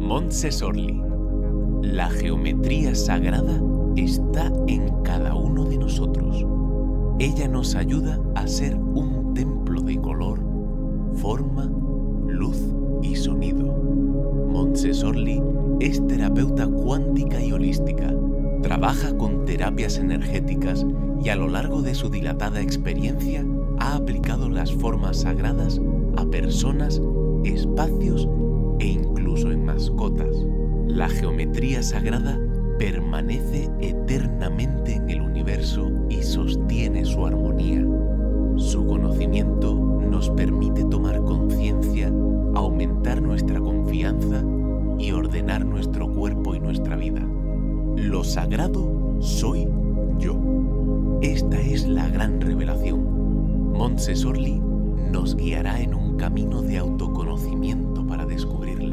Montse Sorli. La geometría sagrada está en cada uno de nosotros. Ella nos ayuda a ser un templo de color, forma, luz y sonido. Montse Sorli es terapeuta cuántica y holística. Trabaja con terapias energéticas y a lo largo de su dilatada experiencia ha aplicado las formas sagradas a personas, espacios e incluso en mascotas. La geometría sagrada permanece eternamente en el universo y sostiene su armonía. Su conocimiento nos permite tomar conciencia, aumentar nuestra confianza y ordenar nuestro cuerpo y nuestra vida. Lo sagrado soy yo. Esta es la gran revelación. Montse Sorli nos guiará en un camino de autoconocimiento para descubrirla.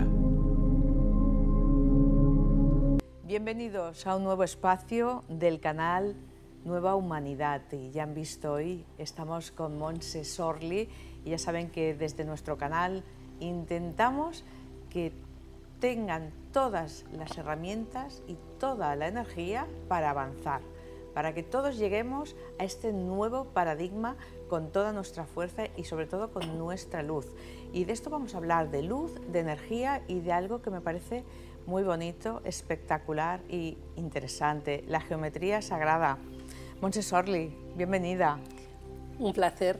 Bienvenidos a un nuevo espacio del canal Nueva Humanidad. Y ya han visto hoy, estamos con Montse Sorli y ya saben que desde nuestro canal intentamos que tengan todas las herramientas y toda la energía para avanzar, para que todos lleguemos a este nuevo paradigma con toda nuestra fuerza y sobre todo con nuestra luz. Y de esto vamos a hablar, de luz, de energía y de algo que me parece muy bonito, espectacular y interesante, la geometría sagrada. Montse Sorli, bienvenida. Un placer.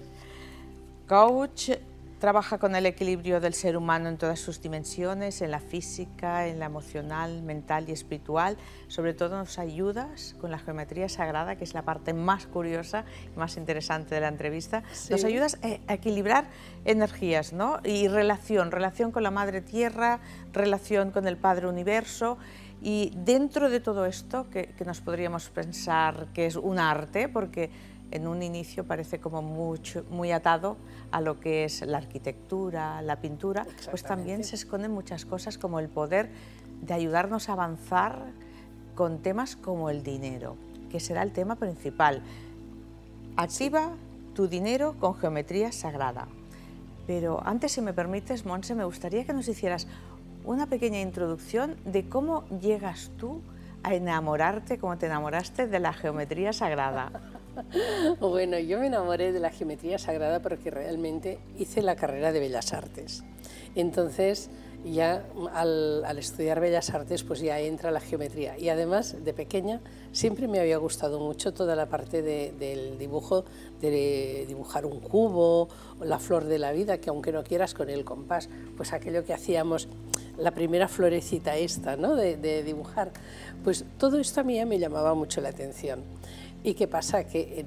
Coach, trabaja con el equilibrio del ser humano en todas sus dimensiones, en la física, en la emocional, mental y espiritual. Sobre todo nos ayudas con la geometría sagrada, que es la parte más curiosa y más interesante de la entrevista. Sí. Nos ayudas a equilibrar energías, ¿no? Y relación con la Madre Tierra, relación con el Padre Universo. Y dentro de todo esto, que nos podríamos pensar que es un arte, porque en un inicio parece como muy atado a lo que es la arquitectura, la pintura, pues también se esconden muchas cosas como el poder de ayudarnos a avanzar con temas como el dinero, que será el tema principal. Activa tu dinero con geometría sagrada. Pero antes, si me permites, Montse, me gustaría que nos hicieras una pequeña introducción de cómo llegas tú a enamorarte, cómo te enamoraste de la geometría sagrada. Bueno, yo me enamoré de la geometría sagrada porque realmente hice la carrera de Bellas Artes. Entonces, ya al estudiar Bellas Artes, pues ya entra la geometría. Y además, de pequeña, siempre me había gustado mucho toda la parte del dibujo, de dibujar un cubo, o la flor de la vida, que aunque no quieras con el compás, pues aquello que hacíamos, la primera florecita esta, ¿no? de dibujar, pues todo esto a mí me llamaba mucho la atención. ¿Y qué pasa? Que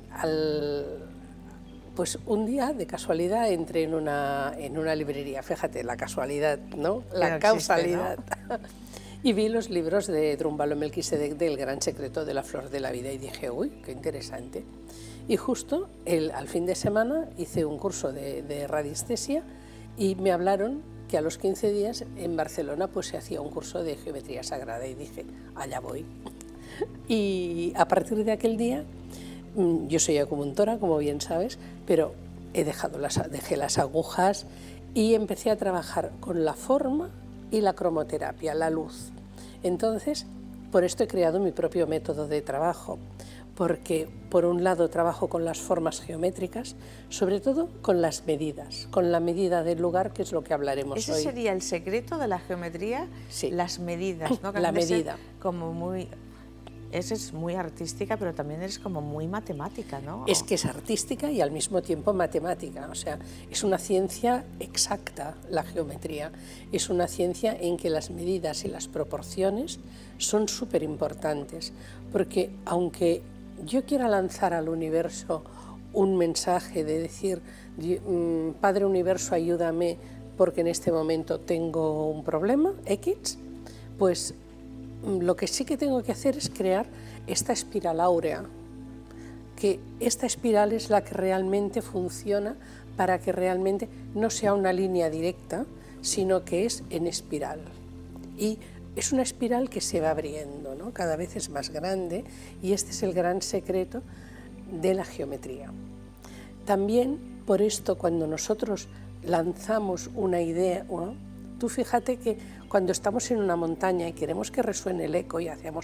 pues un día, de casualidad, entré en una librería, fíjate, la casualidad, ¿no? La causalidad. ¿No? Y vi los libros de Drúmbalo Melquisedec del Gran Secreto de la Flor de la Vida y dije, uy, qué interesante. Y justo al fin de semana hice un curso de radiestesia y me hablaron que a los 15 días en Barcelona pues se hacía un curso de geometría sagrada y dije, allá voy. Y a partir de aquel día, yo soy acupuntora, como bien sabes, pero dejé las agujas y empecé a trabajar con la forma y la cromoterapia, la luz. Entonces, por esto he creado mi propio método de trabajo, porque por un lado trabajo con las formas geométricas, sobre todo con las medidas, con la medida del lugar, que es lo que hablaremos hoy. ¿Ese sería el secreto de la geometría? Sí. Las medidas, ¿no? La medida. Como muy... Esa es muy artística, pero también es como muy matemática, ¿no? Es que es artística y al mismo tiempo matemática, o sea, es una ciencia exacta la geometría, es una ciencia en que las medidas y las proporciones son súper importantes, porque aunque yo quiera lanzar al universo un mensaje de decir, Padre Universo, ayúdame porque en este momento tengo un problema, X, pues lo que sí que tengo que hacer es crear esta espiral áurea, que esta espiral es la que realmente funciona para que realmente no sea una línea directa, sino que es en espiral. Y es una espiral que se va abriendo, ¿no? Cada vez es más grande y este es el gran secreto de la geometría. También por esto cuando nosotros lanzamos una idea, Tú fíjate que cuando estamos en una montaña y queremos que resuene el eco y hacemos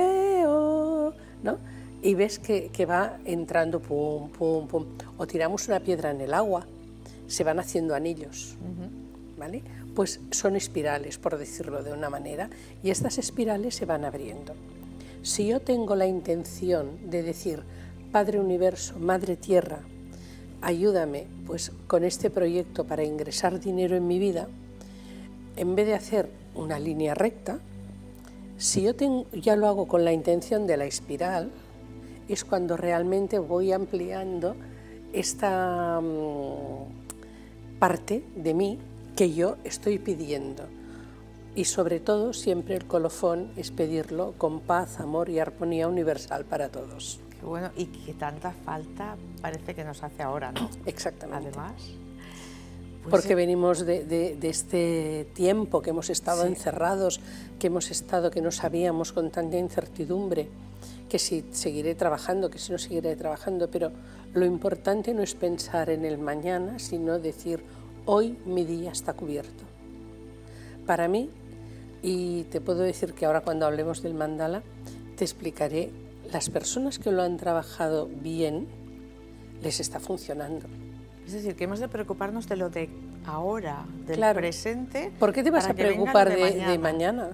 oh, ¿no? Y ves que va entrando pum, pum, pum, o tiramos una piedra en el agua, se van haciendo anillos, ¿vale? Pues son espirales, por decirlo de una manera, y estas espirales se van abriendo. Si yo tengo la intención de decir, Padre Universo, Madre Tierra, ayúdame pues con este proyecto para ingresar dinero en mi vida, en vez de hacer una línea recta, si yo ya lo hago con la intención de la espiral, es cuando realmente voy ampliando esta parte de mí que yo estoy pidiendo. Y sobre todo, siempre el colofón es pedirlo con paz, amor y armonía universal para todos. Qué bueno, y que tanta falta parece que nos hace ahora, ¿no? Exactamente. Además. Pues porque venimos de este tiempo que hemos estado encerrados, que no sabíamos con tanta incertidumbre, que si seguiré trabajando, que si no seguiré trabajando, pero lo importante no es pensar en el mañana, sino decir, hoy mi día está cubierto. Para mí, y te puedo decir que ahora cuando hablemos del mandala, te explicaré, las personas que lo han trabajado bien, les está funcionando. Es decir, que hemos de preocuparnos de lo de ahora, del presente. ¿Por qué te vas a preocupar de mañana?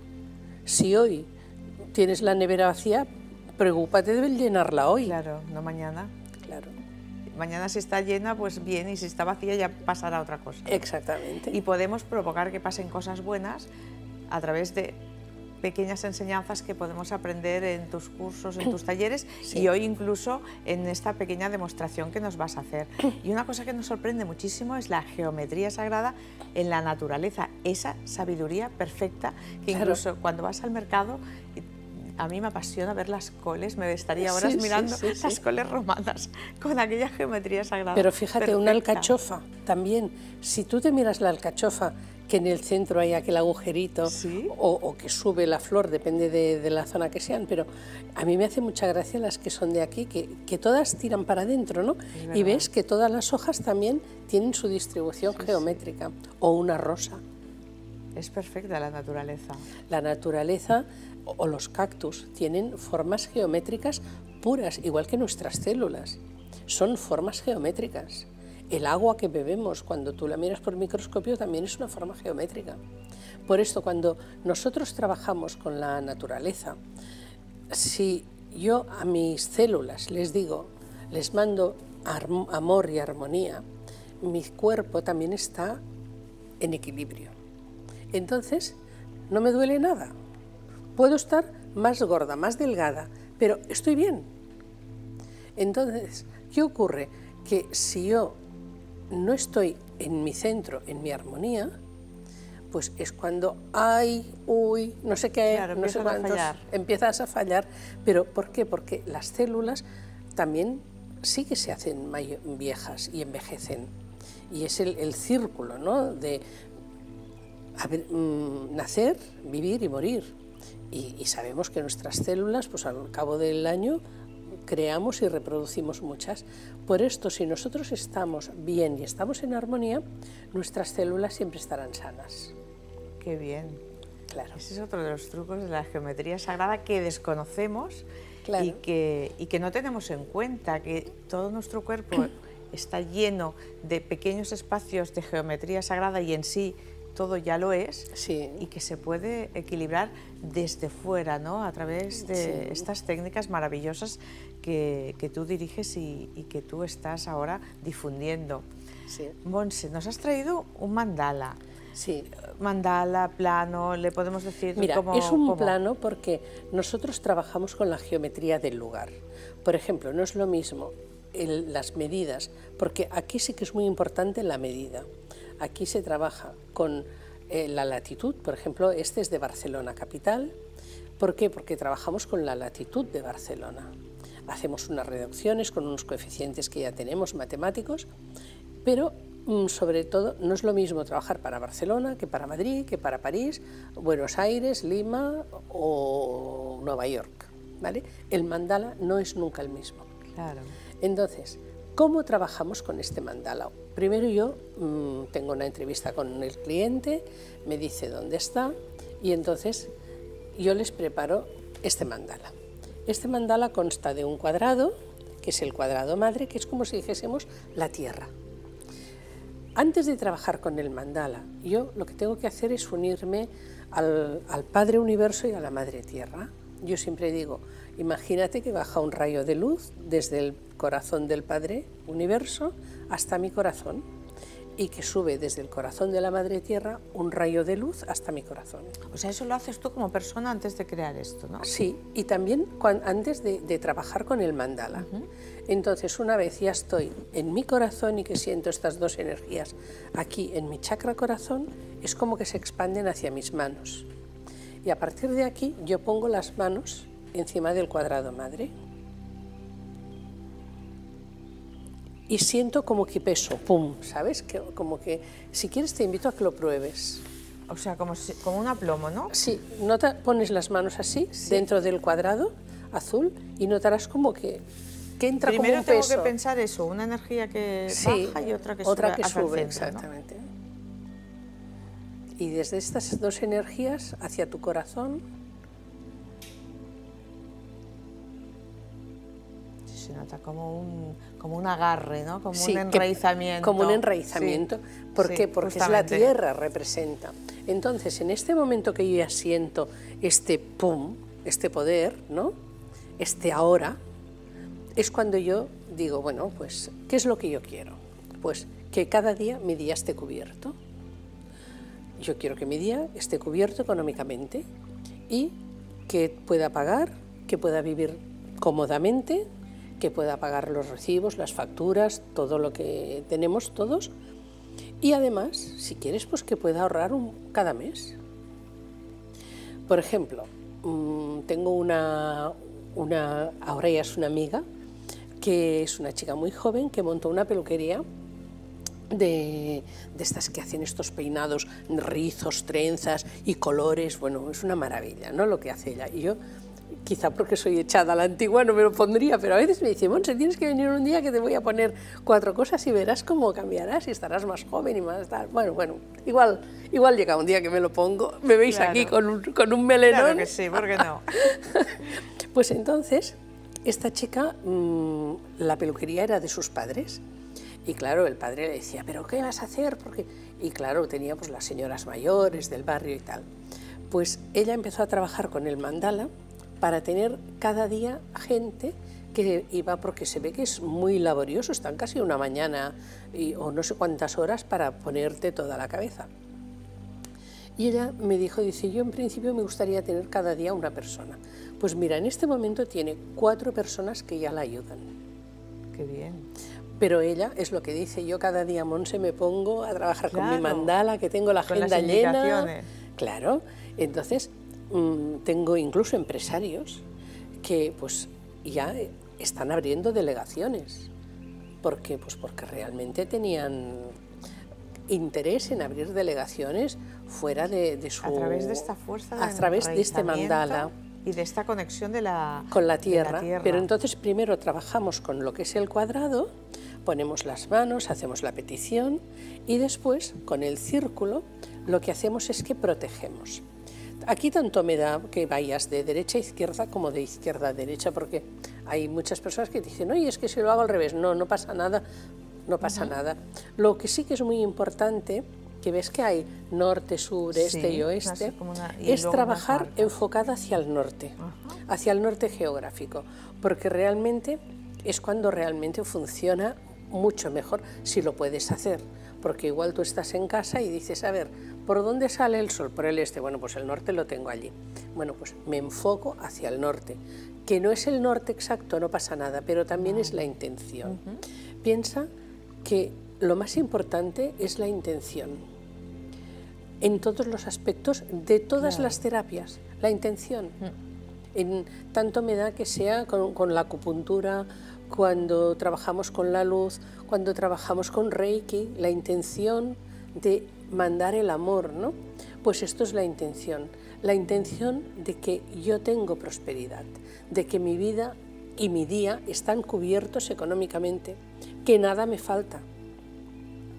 Si hoy tienes la nevera vacía, preocúpate de llenarla hoy. Claro, no mañana. Claro. Mañana si está llena, pues bien, y si está vacía ya pasará otra cosa. Exactamente. Y podemos provocar que pasen cosas buenas a través de pequeñas enseñanzas que podemos aprender en tus cursos, en tus talleres y hoy incluso en esta pequeña demostración que nos vas a hacer. Y una cosa que nos sorprende muchísimo es la geometría sagrada en la naturaleza, esa sabiduría perfecta que incluso cuando vas al mercado, a mí me apasiona ver las coles, me estaría horas mirando las coles romanas con aquella geometría sagrada. Pero fíjate, una alcachofa también, si tú te miras la alcachofa, que en el centro hay aquel agujerito o que sube la flor, depende de la zona que sean, pero a mí me hace mucha gracia las que son de aquí, que todas tiran para adentro, ¿no? Y ves que todas las hojas también tienen su distribución geométrica, o una rosa. Es perfecta la naturaleza. La naturaleza o los cactus tienen formas geométricas puras, igual que nuestras células, son formas geométricas. El agua que bebemos, cuando tú la miras por microscopio, también es una forma geométrica. Por esto, cuando nosotros trabajamos con la naturaleza, si yo a mis células les digo, les mando amor y armonía, mi cuerpo también está en equilibrio. Entonces, no me duele nada. Puedo estar más gorda, más delgada, pero estoy bien. Entonces, ¿qué ocurre? Que si yo no estoy en mi centro, en mi armonía, pues es cuando, no sé qué, no sé cuántos, empiezas a fallar. ¿Pero por qué? Porque las células también sí que se hacen viejas y envejecen. Y es el círculo, ¿no? De nacer, vivir y morir. Y sabemos que nuestras células, pues al cabo del año, creamos y reproducimos muchas. Por esto, si nosotros estamos bien y estamos en armonía, nuestras células siempre estarán sanas. Qué bien. Claro. Ese es otro de los trucos de la geometría sagrada que desconocemos y que no tenemos en cuenta, que todo nuestro cuerpo está lleno de pequeños espacios de geometría sagrada y en sí todo ya lo es, y que se puede equilibrar desde fuera, ¿no? A través de estas técnicas maravillosas que tú diriges y que tú estás ahora difundiendo. Montse, nos has traído un mandala. Mandala, plano, le podemos decir... Mira, es un plano porque nosotros trabajamos con la geometría del lugar. Por ejemplo, no es lo mismo las medidas, porque aquí sí que es muy importante la medida. Aquí se trabaja con la latitud, por ejemplo, este es de Barcelona capital. ¿Por qué? Porque trabajamos con la latitud de Barcelona. Hacemos unas reducciones con unos coeficientes que ya tenemos matemáticos, pero sobre todo no es lo mismo trabajar para Barcelona que para Madrid, que para París, Buenos Aires, Lima o Nueva York, ¿vale? El mandala no es nunca el mismo. Claro. Entonces, ¿cómo trabajamos con este mandala? primero yo tengo una entrevista con el cliente, me dice dónde está y entonces yo les preparo este mandala. Este mandala consta de un cuadrado, que es el cuadrado madre, que es como si dijésemos la Tierra. Antes de trabajar con el mandala, yo lo que tengo que hacer es unirme al Padre Universo y a la Madre Tierra. Yo siempre digo, imagínate que baja un rayo de luz desde el corazón del Padre Universo hasta mi corazón y que sube desde el corazón de la Madre Tierra un rayo de luz hasta mi corazón. O sea, eso lo haces tú como persona antes de crear esto, ¿no? Sí, y también antes de trabajar con el mandala. Entonces, una vez ya estoy en mi corazón y que siento estas dos energías aquí en mi chakra corazón, es como que se expanden hacia mis manos. Y a partir de aquí yo pongo las manos encima del cuadrado madre. Y siento como que peso, pum, ¿sabes? Como que, si quieres te invito a que lo pruebes. O sea, como un aplomo, ¿no? Sí, pones las manos así, dentro del cuadrado azul, y notarás como que entra como un peso. Primero tengo que pensar eso, una energía que baja y otra que sube hacia el centro, exactamente. ¿No? Y desde estas dos energías hacia tu corazón, se nota como un agarre, ¿no? Como un enraizamiento. Como un enraizamiento. Sí. ¿Por qué? Porque justamente es la Tierra, representa. Entonces, en este momento que yo ya siento este pum, este poder, ¿no? Este ahora, es cuando yo digo, bueno, pues, ¿qué es lo que yo quiero? Pues que cada día mi día esté cubierto. Yo quiero que mi día esté cubierto económicamente y que pueda pagar, que pueda vivir cómodamente, que pueda pagar los recibos, las facturas, todo lo que tenemos todos. Y además, si quieres, pues que pueda ahorrar cada mes. Por ejemplo, tengo ahora ya es una amiga, que es una chica muy joven, que montó una peluquería de estas que hacen estos peinados, rizos, trenzas y colores. Bueno, es una maravilla, ¿no?, lo que hace ella. Y yo, quizá porque soy echada a la antigua, no me lo pondría, pero a veces me dice, Monse, tienes que venir un día que te voy a poner 4 cosas y verás cómo cambiarás y estarás más joven y más tal. Bueno, igual llega un día que me lo pongo, me veis aquí con un melenón. Claro que sí, ¿por qué no? Pues entonces, esta chica, la peluquería era de sus padres. Y claro, el padre le decía, ¿pero qué vas a hacer? Y claro, tenía pues las señoras mayores del barrio y tal. Pues ella empezó a trabajar con el mandala para tener cada día gente que iba, porque se ve que es muy laborioso, están casi una mañana o no sé cuántas horas para ponerte toda la cabeza. Y ella me dice, yo en principio me gustaría tener cada día una persona. Pues mira, en este momento tiene 4 personas que ya la ayudan. Qué bien. Pero ella, es lo que dice, yo cada día, Monse, me pongo a trabajar con mi mandala, que tengo la agenda llena. Claro, entonces tengo incluso empresarios que pues ya están abriendo delegaciones. ¿Por qué? Pues porque realmente tenían interés en abrir delegaciones fuera de su... A través de esta fuerza, a través de este mandala. Y de esta conexión con la tierra. Pero entonces primero trabajamos con lo que es el cuadrado, ponemos las manos, hacemos la petición y después con el círculo lo que hacemos es que protegemos. Aquí tanto me da que vayas de derecha a izquierda como de izquierda a derecha, porque hay muchas personas que dicen, oye, es que si lo hago al revés, no pasa nada, no pasa nada. Lo que sí que es muy importante, que ves que hay norte, sur, este y oeste, es trabajar enfocada hacia el norte, hacia el norte geográfico, porque realmente es cuando realmente funciona mucho mejor si lo puedes hacer, porque igual tú estás en casa y dices, a ver, ¿por dónde sale el sol? Por el este. Bueno, pues el norte lo tengo allí. Bueno, pues me enfoco hacia el norte, que no es el norte exacto, no pasa nada, pero también es la intención. Piensa que lo más importante es la intención. En todos los aspectos de todas las terapias, la intención. Tanto me da que sea con la acupuntura, cuando trabajamos con la luz, cuando trabajamos con Reiki, la intención de mandar el amor, ¿no? Pues esto es la intención de que yo tengo prosperidad, de que mi vida y mi día están cubiertos económicamente, que nada me falta.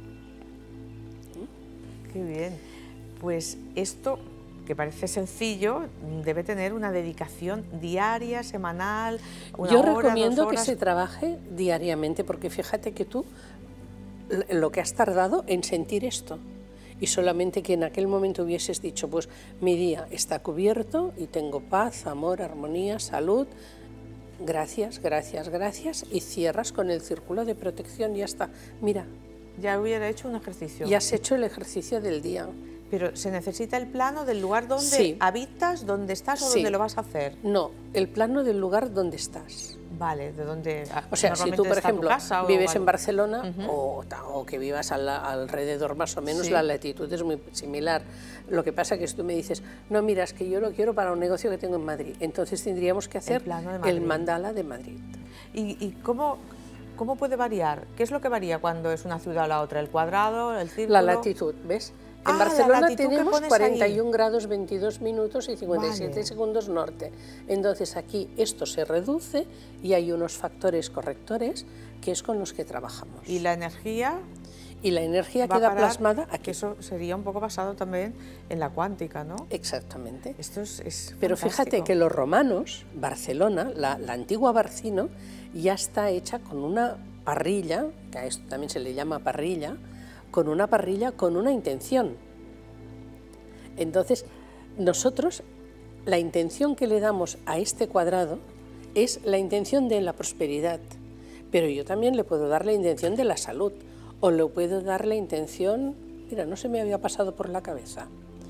Qué bien. Pues esto, que parece sencillo, debe tener una dedicación diaria, semanal, Yo hora, recomiendo 2 que horas. se trabaje diariamente, porque fíjate que tú lo que has tardado en sentir esto, y solamente que en aquel momento hubieses dicho, pues mi día está cubierto y tengo paz, amor, armonía, salud, gracias, gracias, gracias, y cierras con el círculo de protección y ya está. Mira, Ya hubiera hecho un ejercicio. ya has hecho el ejercicio del día. Pero se necesita el plano del lugar donde Sí. habitas, donde estás o Sí. donde lo vas a hacer. No, el plano del lugar donde estás. Vale, de donde. O sea, si tú, por normalmente está tu ejemplo, casa o vives en algo. Barcelona o que vivas alrededor más o menos, Sí. la latitud es muy similar. Lo que pasa que si tú me dices, no, mira, es que yo lo quiero para un negocio que tengo en Madrid, entonces tendríamos que hacer plano de Madrid. el mandala de Madrid. ¿Y cómo puede variar? ¿Qué es lo que varía cuando es una ciudad o la otra? ¿El cuadrado, el círculo? La latitud, ¿ves? En La Barcelona latitud que tenemos pones 41 grados 22 minutos y 57 Vale. segundos norte. Entonces aquí esto se reduce y hay unos factores correctores que es con los que trabajamos. Y la energía Y la energía va a queda parar, plasmada que aquí. eso sería un poco basado también en la cuántica, ¿no? Exactamente. Esto es Pero fíjate fantástico. que los romanos, Barcelona, la antigua Barcino, ya está hecha con una parrilla, que a esto también se le llama parrilla con una intención. Entonces, nosotros, la intención que le damos a este cuadrado es la intención de la prosperidad, pero yo también le puedo dar la intención de la salud, o le puedo dar la intención, mira, no se me había pasado por la cabeza,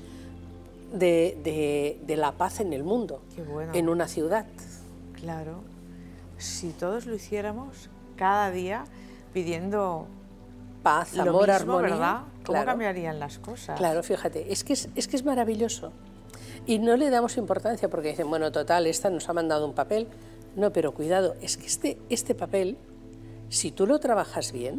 de la paz en el mundo, Qué bueno. en una ciudad. Claro. Si todos lo hiciéramos cada día pidiendo Paz, lo amor, mismo, armonía. ¿verdad? ¿Cómo Claro, cambiarían las cosas? claro, fíjate, es que es maravilloso. Y no le damos importancia porque dicen, bueno, total, esta nos ha mandado un papel. No, pero cuidado, es que este papel, si tú lo trabajas bien,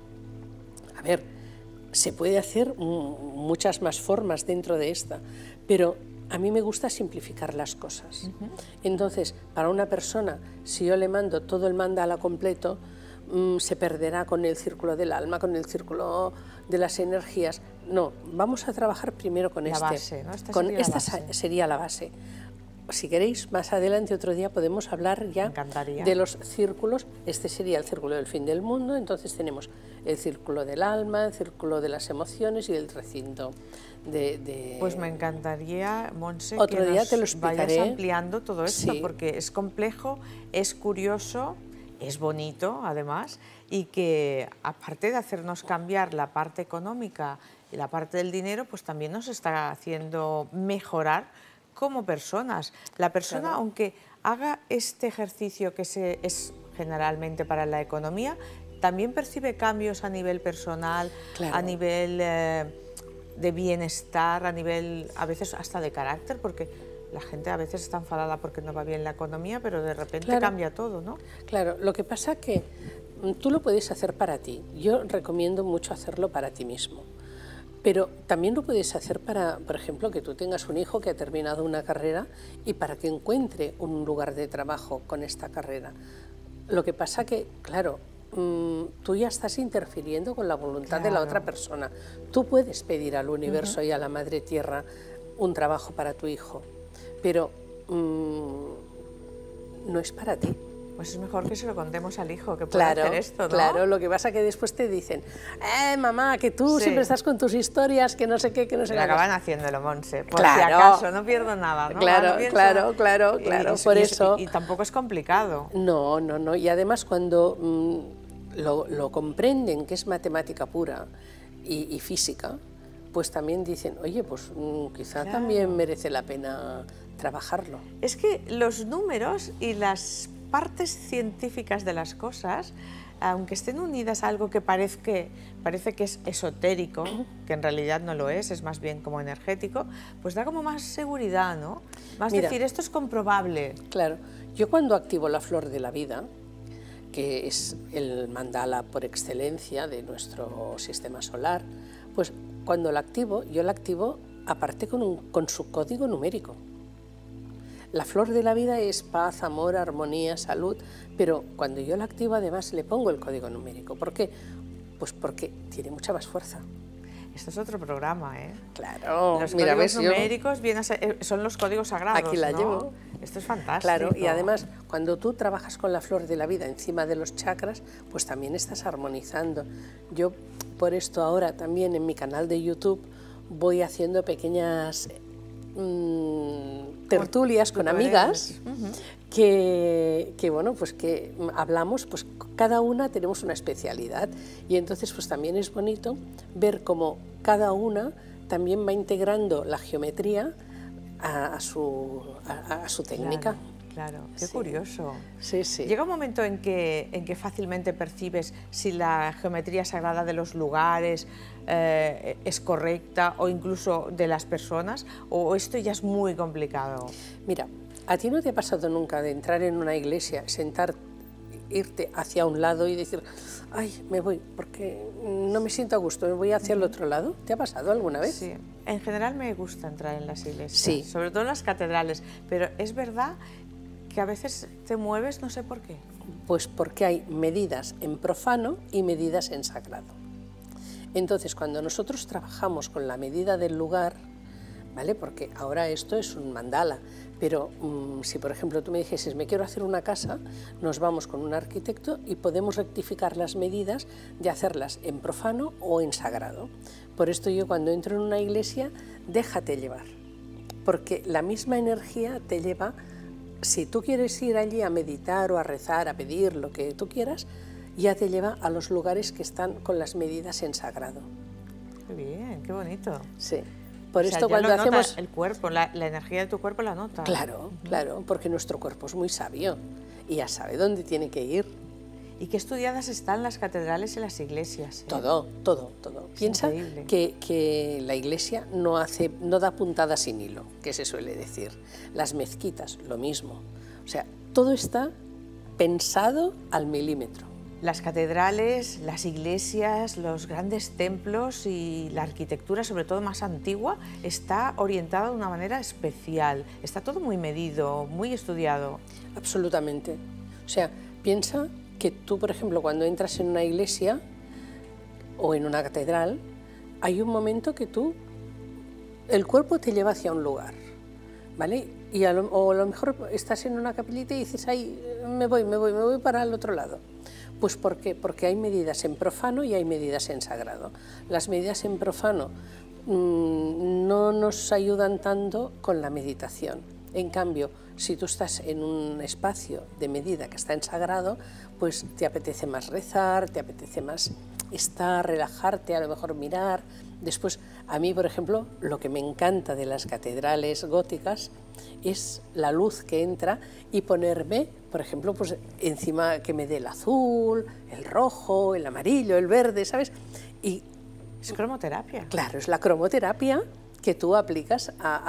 a ver, se puede hacer muchas más formas dentro de esta, pero a mí me gusta simplificar las cosas. Entonces, para una persona, si yo le mando todo el mandala completo, se perderá con el círculo del alma, con el círculo de las energías. No, vamos a trabajar primero con La base, ¿no? Esta con sería la esta base. sería la base. Si queréis, más adelante otro día podemos hablar ya Me encantaría. de los círculos. Este sería el círculo del fin del mundo, entonces tenemos el círculo del alma, el círculo de las emociones y el recinto de... Pues me encantaría, Montse, Otro que día nos te lo vayas explicaré. ampliando todo esto, Sí. porque es complejo, es curioso, es bonito, además, y que aparte de hacernos cambiar la parte económica y la parte del dinero, pues también nos está haciendo mejorar como personas. La persona, Claro. aunque haga este ejercicio que es generalmente para la economía, también percibe cambios a nivel personal, Claro. a nivel de bienestar, a nivel a veces hasta de carácter, porque la gente a veces está enfadada porque no va bien la economía, pero de repente Claro. cambia todo, ¿no? Claro, lo que pasa que tú lo puedes hacer para ti. Yo recomiendo mucho hacerlo para ti mismo. Pero también lo puedes hacer para, por ejemplo, que tú tengas un hijo que ha terminado una carrera y para que encuentre un lugar de trabajo con esta carrera. Lo que pasa que, claro, tú ya estás interfiriendo con la voluntad de la Claro. otra persona. Tú puedes pedir al universo y a la Madre Tierra un trabajo para tu hijo, pero no es para ti. Pues es mejor que se lo contemos al hijo, que pueda Claro, hacer esto, ¿no? claro, lo que pasa que después te dicen, mamá, que tú Sí. siempre estás con tus historias, que no sé qué, que no sé Se qué. acaban haciéndolo, Monse, por Claro. si acaso, no pierdo nada, ¿no? Claro, Ahora pienso- claro, por eso. Y tampoco es complicado. No, y además cuando lo comprenden que es matemática pura y física, pues también dicen, oye, pues quizá Claro. también merece la pena trabajarlo. Es que los números y las partes científicas de las cosas, aunque estén unidas a algo que parece que es esotérico, que en realidad no lo es más bien como energético, pues da como más seguridad, ¿no? Más Mira. decir, esto es comprobable. Claro, yo cuando activo la flor de la vida, que es el mandala por excelencia de nuestro sistema solar, pues cuando la activo, yo la activo aparte con su código numérico. La flor de la vida es paz, amor, armonía, salud, pero cuando yo la activo además le pongo el código numérico. ¿Por qué? Pues porque tiene mucha más fuerza. Esto es otro programa, ¿eh? Claro, Los mira, códigos ves, numéricos son los códigos sagrados, aquí la ¿no? llevo. Esto es fantástico. Claro, y además, cuando tú trabajas con la flor de la vida encima de los chakras, pues también estás armonizando. Yo, por esto ahora también en mi canal de YouTube, voy haciendo pequeñas tertulias con amigas que bueno, pues que hablamos, pues cada una tenemos una especialidad y entonces pues también es bonito ver cómo cada una también va integrando la geometría a su técnica. Claro, qué curioso. Sí, sí. Llega un momento en que fácilmente percibes si la geometría sagrada de los lugares es correcta o incluso de las personas, o esto ya es muy complicado. Mira, ¿a ti no te ha pasado nunca de entrar en una iglesia, irte hacia un lado y decir, ay, me voy porque no me siento a gusto, me voy hacia el otro lado? ¿Te ha pasado alguna vez? Sí, en general me gusta entrar en las iglesias, sí, sobre todo en las catedrales, pero es verdad que a veces te mueves, no sé por qué. Pues porque hay medidas en profano y medidas en sagrado. Entonces, cuando nosotros trabajamos con la medida del lugar, ¿vale? Porque ahora esto es un mandala, pero si por ejemplo tú me dijeses, me quiero hacer una casa, nos vamos con un arquitecto y podemos rectificar las medidas de hacerlas en profano o en sagrado. Por esto yo cuando entro en una iglesia, déjate llevar, porque la misma energía te lleva. Si tú quieres ir allí a meditar o a rezar, a pedir lo que tú quieras, ya te lleva a los lugares que están con las medidas en sagrado. Qué bien, qué bonito. Sí. Por o sea, esto ya cuando lo nota hacemos el cuerpo, la energía de tu cuerpo la nota. Claro, claro, porque nuestro cuerpo es muy sabio y ya sabe dónde tiene que ir. Y qué estudiadas están las catedrales y las iglesias. ¿Eh? Todo. Piensa que la iglesia no da puntada sin hilo, que se suele decir. Las mezquitas, lo mismo. O sea, todo está pensado al milímetro. Las catedrales, las iglesias, los grandes templos y la arquitectura, sobre todo más antigua, está orientada de una manera especial. Está todo muy medido, muy estudiado. Absolutamente. O sea, piensa que tú, por ejemplo, cuando entras en una iglesia o en una catedral, hay un momento que el cuerpo te lleva hacia un lugar, ¿vale? O a lo mejor estás en una capillita y dices, ay, me voy para el otro lado. Pues ¿por qué? Porque hay medidas en profano y hay medidas en sagrado. Las medidas en profano no nos ayudan tanto con la meditación. En cambio, si tú estás en un espacio de medida que está en sagrado, pues te apetece más rezar, te apetece más estar, relajarte, a lo mejor mirar. Después, a mí, por ejemplo, lo que me encanta de las catedrales góticas es la luz que entra y ponerme, por ejemplo, pues encima que me dé el azul, el rojo, el amarillo, el verde, ¿sabes? Y es cromoterapia. Claro, es la cromoterapia que tú aplicas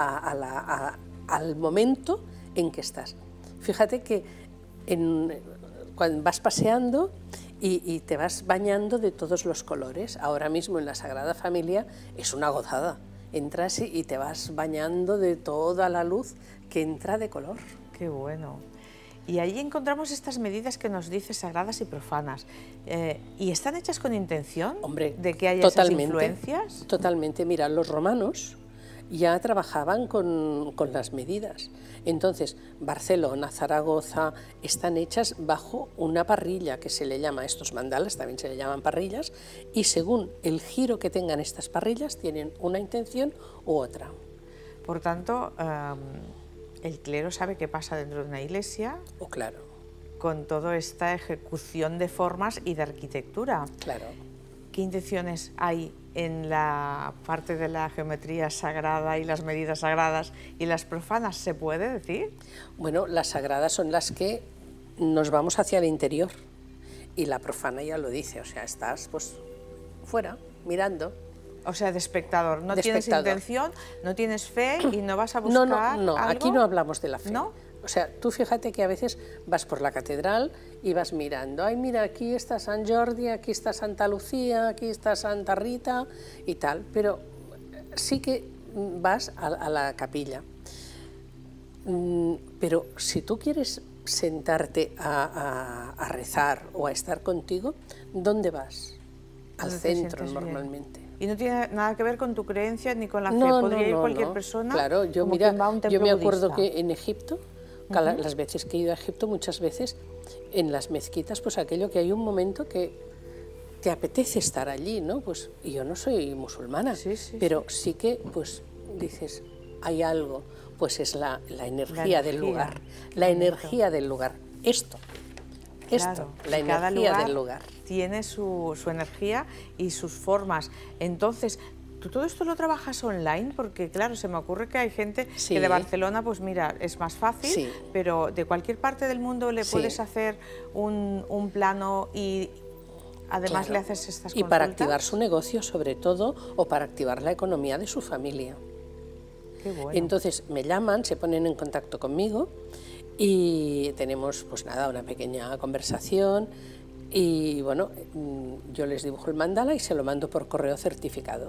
al momento en que estás. Fíjate que cuando vas paseando y te vas bañando de todos los colores, ahora mismo en la Sagrada Familia es una gozada. Entras y te vas bañando de toda la luz que entra de color. Qué bueno. Y ahí encontramos estas medidas que nos dices sagradas y profanas. ¿Y están hechas con intención? Hombre, de que haya esas influencias? Totalmente. Mira, los romanos ya trabajaban con las medidas. Entonces, Barcelona, Zaragoza, están hechas bajo una parrilla que se le llama, a estos mandalas también se le llaman parrillas, y según el giro que tengan estas parrillas, tienen una intención u otra. Por tanto, el clero sabe qué pasa dentro de una iglesia. Oh, claro. Con toda esta ejecución de formas y de arquitectura. Claro. ¿Qué intenciones hay en la parte de la geometría sagrada y las medidas sagradas y las profanas, se puede decir? Bueno, las sagradas son las que nos vamos hacia el interior y la profana ya lo dice, o sea, estás pues fuera, mirando. O sea, de espectador, no tienes intención, no tienes fe y no vas a buscar No, algo. Aquí no hablamos de la fe. ¿No? O sea, tú fíjate que a veces vas por la catedral y vas mirando, ay, mira, aquí está San Jordi, aquí está Santa Lucía, aquí está Santa Rita y tal, pero sí que vas a la capilla. Pero si tú quieres sentarte a rezar o a estar contigo, ¿dónde vas? Al centro normalmente. Y no tiene nada que ver con tu creencia ni con la fe. Podría ir cualquier persona. Claro, yo mira, yo me acuerdo que en Egipto, las veces que he ido a Egipto, muchas veces en las mezquitas, pues aquello que hay un momento que te apetece estar allí, ¿no? Pues y yo no soy musulmana, pero sí que pues dices, hay algo, pues es la energía del lugar, la energía del lugar. La energía del lugar. Tiene su energía y sus formas. Entonces, ¿tú todo esto lo trabajas online? Porque, claro, se me ocurre que hay gente que de Barcelona, pues mira, es más fácil, pero de cualquier parte del mundo le puedes hacer un plano y además le haces estas consultas. Y para activar su negocio, sobre todo, o para activar la economía de su familia. Qué bueno. Entonces, me llaman, se ponen en contacto conmigo y tenemos, pues nada, una pequeña conversación y, bueno, yo les dibujo el mandala y se lo mando por correo certificado.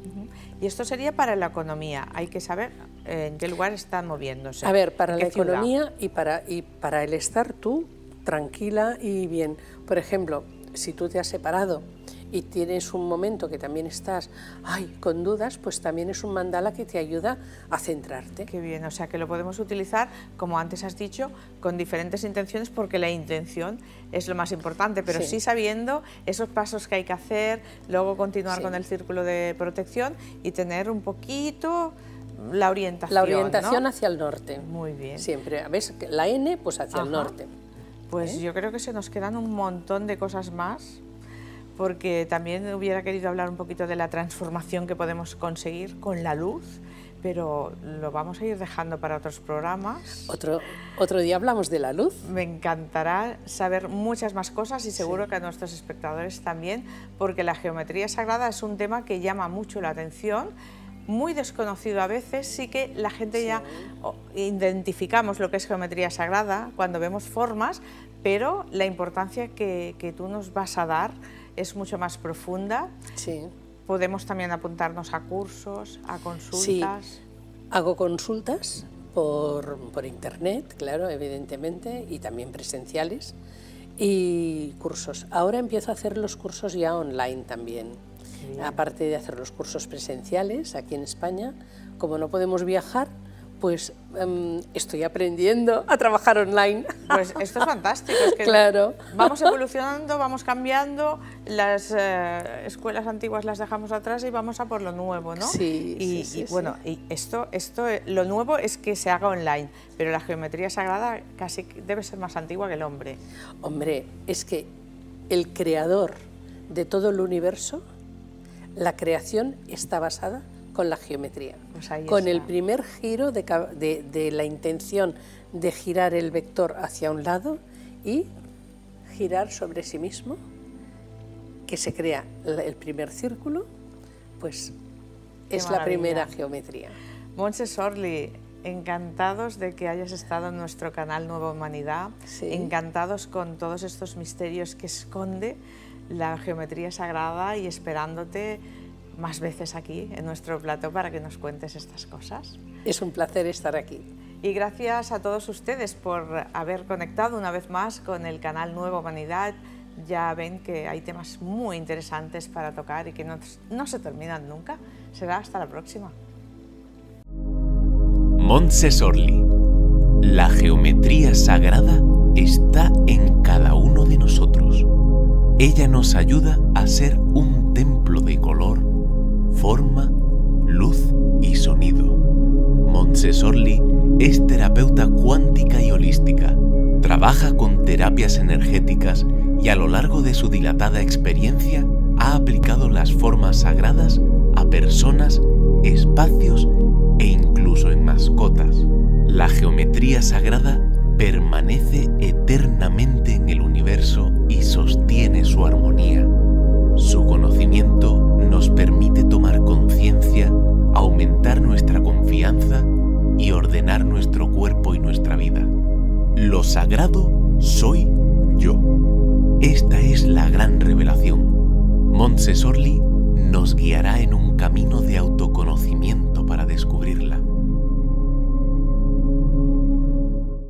Y esto sería para la economía, hay que saber en qué lugar están moviéndose. A ver, para la economía y para el estar tú tranquila y bien. Por ejemplo, si tú te has separado y tienes un momento que también estás con dudas, pues también es un mandala que te ayuda a centrarte. Qué bien, o sea que lo podemos utilizar, como antes has dicho, con diferentes intenciones, porque la intención es lo más importante, pero sí sabiendo esos pasos que hay que hacer, luego continuar con el círculo de protección y tener un poquito la orientación. La orientación hacia el norte. Muy bien. Siempre, ¿ves? La N, pues hacia el norte. Pues yo creo que se nos quedan un montón de cosas más, porque también hubiera querido hablar un poquito de la transformación que podemos conseguir con la luz, pero lo vamos a ir dejando para otros programas. Otro día hablamos de la luz. Me encantará saber muchas más cosas y seguro que a nuestros espectadores también, porque la geometría sagrada es un tema que llama mucho la atención, muy desconocido a veces. Sí que la gente ya identificamos lo que es geometría sagrada cuando vemos formas, pero la importancia que tú nos vas a dar es mucho más profunda. Sí. Podemos también apuntarnos a cursos, a consultas. Sí, hago consultas por internet, claro, evidentemente, y también presenciales, y cursos. Ahora empiezo a hacer los cursos ya online también. Aparte de hacer los cursos presenciales aquí en España, como no podemos viajar, pues estoy aprendiendo a trabajar online. Pues esto es fantástico, es que claro. Vamos evolucionando, vamos cambiando, las escuelas antiguas las dejamos atrás y vamos a por lo nuevo, ¿no? Sí, bueno, y esto, lo nuevo es que se haga online, pero la geometría sagrada casi debe ser más antigua que el hombre. Hombre, es que el creador de todo el universo, la creación está basada con la geometría, pues con el primer giro de la intención de girar el vector hacia un lado y girar sobre sí mismo, que se crea el primer círculo, pues es la primera geometría. Montse Sorli, encantados de que hayas estado en nuestro canal Nueva Humanidad, encantados con todos estos misterios que esconde la geometría sagrada y esperándote más veces aquí en nuestro plató para que nos cuentes estas cosas. Es un placer estar aquí. Y gracias a todos ustedes por haber conectado una vez más con el canal Nueva Humanidad. Ya ven que hay temas muy interesantes para tocar y que no se terminan nunca. Será hasta la próxima. Montse Sorli. La geometría sagrada está en cada uno de nosotros. Ella nos ayuda a ser un templo de color, forma, luz y sonido. Montse Sorli es terapeuta cuántica y holística. Trabaja con terapias energéticas y a lo largo de su dilatada experiencia ha aplicado las formas sagradas a personas, espacios e incluso en mascotas. La geometría sagrada permanece eternamente en el universo y sostiene su armonía. Su conocimiento nos permite tomar conciencia, aumentar nuestra confianza y ordenar nuestro cuerpo y nuestra vida. Lo sagrado soy yo. Esta es la gran revelación. Montse Sorli nos guiará en un camino de autoconocimiento